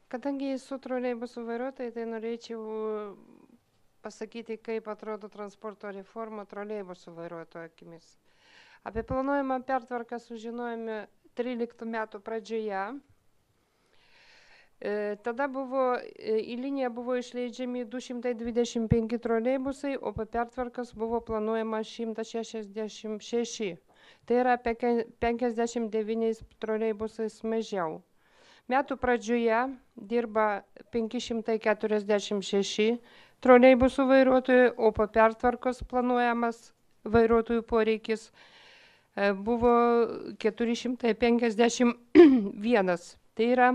Kadangi esu troleibusų vairuotoja, tai norėčiau pasakyti, kaip atrodo transporto reforma troleibusų vairuotojo akimis. Apie planuojamą pertvarką sužinojome 13 metų pradžioje. Tada į liniją buvo išleidžiami 225 troleibusai, o po pertvarkos buvo planuojama 166. Tai yra apie 59 troleibusais mažiau. Metų pradžioje dirba 546 troleibusų vairuotojų, o po pertvarkos planuojamas vairuotojų poreikis buvo 451. Tai yra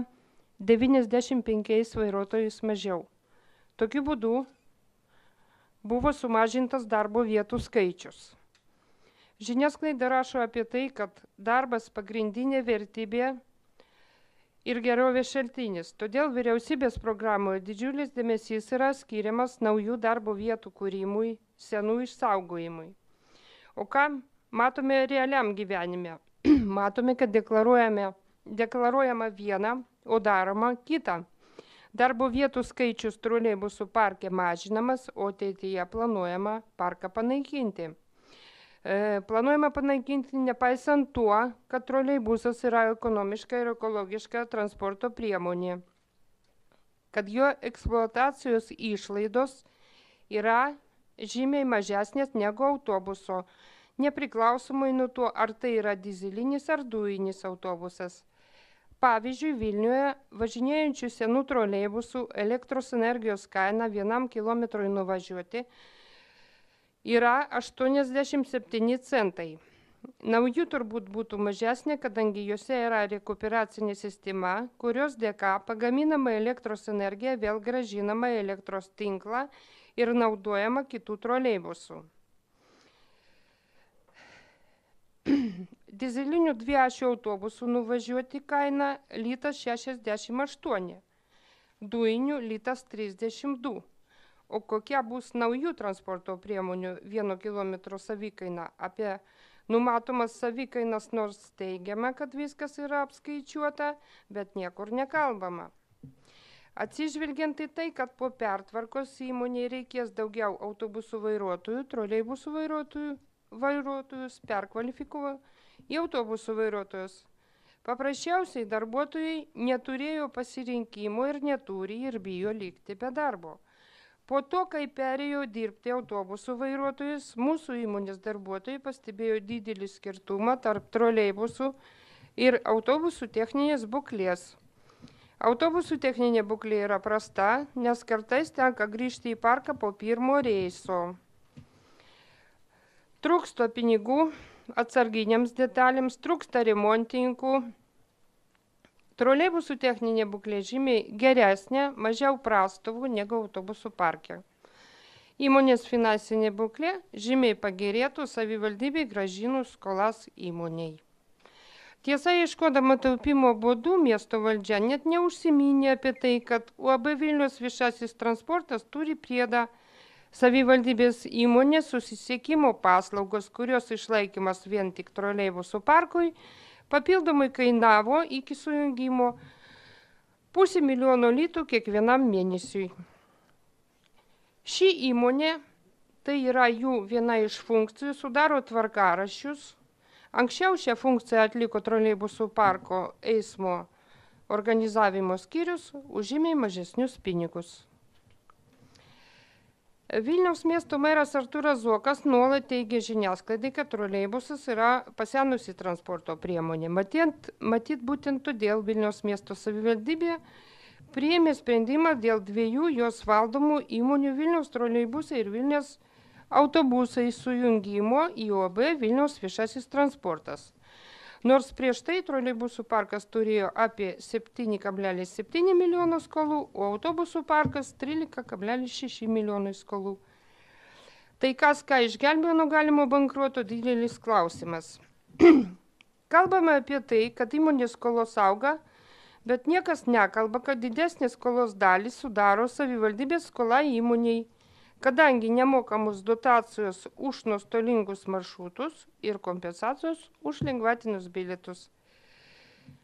95 vairuotojus mažiau. Tokiu būdu buvo sumažintas darbo vietų skaičius. Žiniasklaida rašo apie tai, kad darbas pagrindinė vertybė ir gerovės šaltinis. Todėl vyriausybės programoje didžiulis dėmesys yra skiriamas naujų darbo vietų kūrimui, senų išsaugojimui. O ką matome realiam gyvenime? Matome, kad deklaruojama viena, o daroma kita. Darbo vietų skaičius troleibusų parke mažinamas, o ateityje planuojama parką panaikinti. Planuojama panaikinti nepaisant tuo, kad troleibusas yra ekonomiška ir ekologiška transporto priemonė, kad jo eksploatacijos išlaidos yra žymiai mažesnės negu autobuso, nepriklausomai nuo to, ar tai yra dyzelinis ar dujinis autobusas. Pavyzdžiui, Vilniuje važinėjančių senų troleibusų elektros energijos kaina 1 kilometrui nuvažiuoti yra 87 centai. Naujų turbūt būtų mažesnė, kadangi juose yra rekuperacinė sistema, kurios dėka pagaminama elektros energija vėl grąžinama į elektros tinklą ir naudojama kitų troleibusų. Dyzelinių dviašių autobusų nuvažiuoti kaina litas 68, dujinių litas 32. O kokia bus naujų transporto priemonių 1 kilometro savikaina? Apie numatomas savikainas nors teigiama, kad viskas yra apskaičiuota, bet niekur nekalbama. Atsižvelgiant į tai, kad po pertvarkos įmonėje reikės daugiau autobusų vairuotojų, troleibusų vairuotojus perkvalifikuoja į autobusų vairuotojus. Paprasčiausiai darbuotojai neturėjo pasirinkimo ir neturi ir bijo likti be darbo. Po to, kai perėjo dirbti autobusų vairuotojus, mūsų įmonės darbuotojai pastebėjo didelį skirtumą tarp troleibusų ir autobusų techninės būklės. Autobusų techninė būklė yra prasta, nes kartais tenka grįžti į parką po pirmo reiso. Trūksta pinigų atsarginiams detalėms, trūksta remontininkų. Troleibusų techninė būklė žymiai geresnė, mažiau prastovų negu autobusų parke. Įmonės finansinė būklė žymiai pagerėtų, savivaldybei grąžinus skolas įmoniai. Tiesa, ieškodama taupimo būdų, miesto valdžia net neužsiminė apie tai, kad UAB Vilniaus viešasis transportas turi priedą savivaldybės įmonės susisiekimo paslaugos, kurios išlaikymas vien tik troleibusų parkui papildomai kainavo iki sujungimo 500 000 litų kiekvienam mėnesiui. Ši įmonė, tai yra jų viena iš funkcijų, sudaro tvarkaraščius. Anksčiau šią funkciją atliko troleibusų parko eismo organizavimo skyrius už žymiai mažesnius pinigus. Vilniaus miesto meras Artūras Zuokas nuolat teigia žiniasklaidai, kad troleibusas yra pasenusi transporto priemonė. Matyt, būtent todėl Vilniaus miesto savivaldybė priėmė sprendimą dėl 2 jos valdomų įmonių Vilniaus troleibusai ir Vilniaus autobusai sujungimo į UAB Vilniaus viešasis transportas. Nors prieš tai troleibusų parkas turėjo apie 7,7 milijonų skolų, o autobusų parkas 13,6 milijonų skolų. Tai kas ką išgelbėjo nuo galimo bankruoto, didelis klausimas. Kalbame apie tai, kad įmonės skolos auga, bet niekas nekalba, kad didesnės skolos dalį sudaro savivaldybės skola įmoniai, kadangi nemokamos dotacijos už nuostolingus maršrutus ir kompensacijos už lengvatinius bilietus.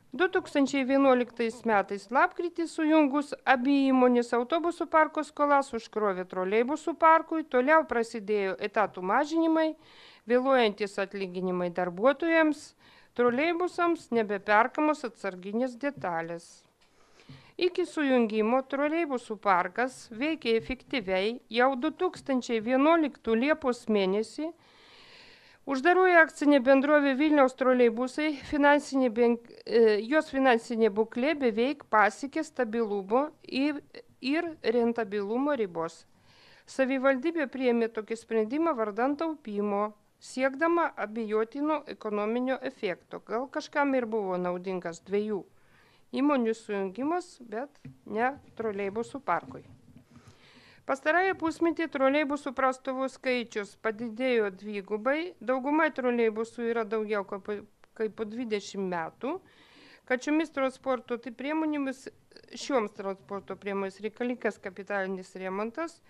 2011 metais lapkritį sujungus abi įmonės autobusų parko skolas užkrovė troleibusų parkui, toliau prasidėjo etatų mažinimai, vėluojantis atlyginimai darbuotojams, troleibusams nebeperkamos atsarginės detalės. Iki sujungimo troleibusų parkas veikė efektyviai jau 2011 Liepos mėnesį. Uždaroji akcinė bendrovė Vilniaus troleibusai jos finansinė būklė beveik pasiekė stabilumo ir rentabilumo ribos. Savivaldybė priėmė tokį sprendimą vardan taupymo, siekdama abejotino ekonominio efekto. Gal kažkam ir buvo naudingas dviejų įmonių sujungimas, bet ne troleibusų parkui. Pastarąjį pusmetį troleibusų prastovų skaičius padidėjo dvigubai, dauguma troleibusų yra daugiau kaip po 20 metų, kad šioms transporto priemonėmis reikalingas kapitalinis remontas,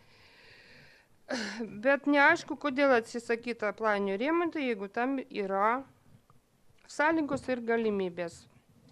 bet neaišku, kodėl atsisakyta planinio remonto, jeigu tam yra sąlygos ir galimybės.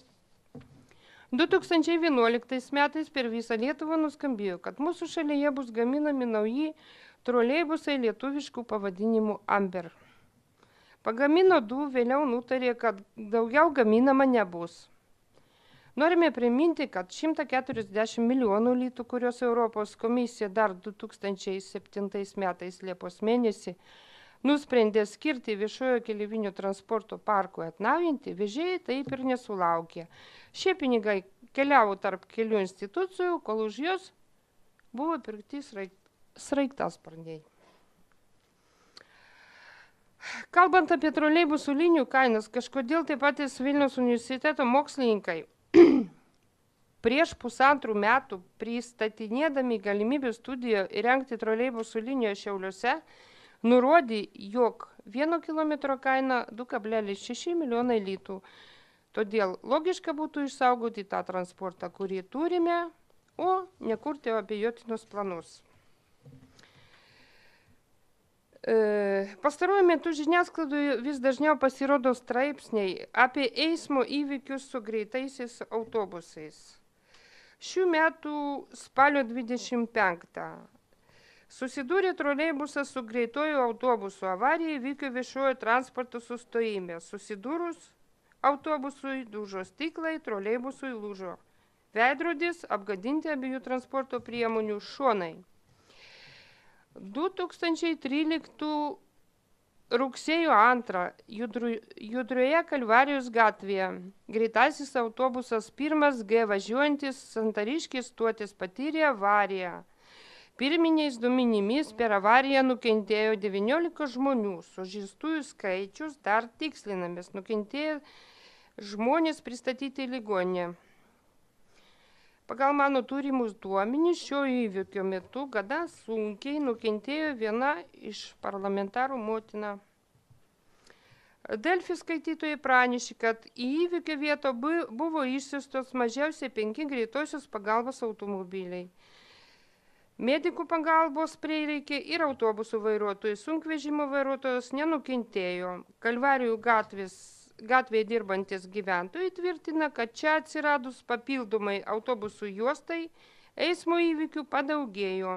2011 metais per visą Lietuvą nuskambėjo, kad mūsų šalyje bus gaminami nauji troleibusai lietuviškų pavadinimų Amber. Pagamino 2, vėliau nutarė, kad daugiau gaminama nebus. Norime priminti, kad 140 milijonų litų, kurios Europos komisija dar 2007 metais Liepos mėnesį nusprendė skirti viešojo keleivinio transporto parkui atnaujinti, vežėjai taip ir nesulaukė. Šie pinigai keliavo tarp kelių institucijų, kol už jos buvo pirkti sraigtasparniai. Kalbant apie troleibusų linijų kainas, kažkodėl taip patys Vilniaus universiteto mokslininkai prieš 1,5 metų pristatinėdami galimybių studiją įrengti troleibusų liniją Šiauliuose nurodė, jog 1 kilometro kaina 2,6 milijonai litų. Todėl logiška būtų išsaugoti tą transportą, kurį turime, o nekurti abejotinus planus. Pastaruoju metu žiniasklaidoje vis dažniau pasirodo straipsniai apie eismo įvykius su greitaisiais autobusais. Šių metų spalio 25. Susidūrė troleibusas su greitojo autobusu. Avarija įvyko viešojo transporto sustojime. Susidūrus autobusui dužo stiklai, troleibusui lūžo veidrodis, apgadinti abiejų transporto priemonių šonai. 2013 rugsėjo 2 Judrioje Kalvarijos gatvėje greitasis autobusas 1G važiuojantis Santariškės stoties patyrė avariją. Pirminiais duomenimis per avariją nukentėjo 19 žmonių, sužeistųjų skaičius dar tikslinamas, nukentėjo žmonės pristatyti į ligoninę. Pagal mano turimus duomenis šio įvykio metu gana sunkiai nukentėjo viena iš parlamentarų motina. Delfi skaitytojai pranešė, kad į įvykio vietą buvo išsiųstos mažiausiai 5 greitosios pagalbos automobiliai. Medikų pagalbos prireikė ir autobusų vairuotojai, sunkvežimio vairuotojas nenukentėjo. Kalvarijų gatvėje dirbantis gyventojai tvirtina, kad čia atsiradus papildomai autobusų juostai, eismo įvykių padaugėjo.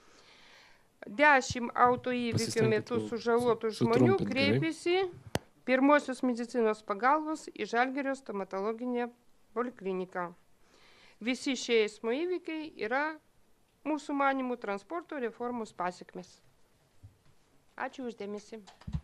10 autoįvykių metu sužalotų žmonių kreipėsi pirmosios medicinos pagalbos į Žalgirio stomatologinę polikliniką. Visi šie eismo įvykiai yra mūsų manimų transporto reformos pasekmės. Ačiū už dėmesį.